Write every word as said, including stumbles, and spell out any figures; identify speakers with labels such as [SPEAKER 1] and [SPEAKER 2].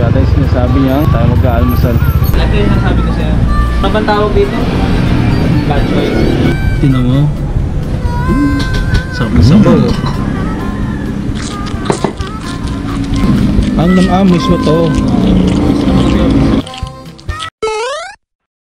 [SPEAKER 1] Yata yung sinasabi niya tayo mag-aalmusal.
[SPEAKER 2] Ito yung nasabi ko sa'yo. Ano bang tawag dito? Batchoy.
[SPEAKER 1] Tinan mo. Sabi-sabaw. Ang nang-amis mo to.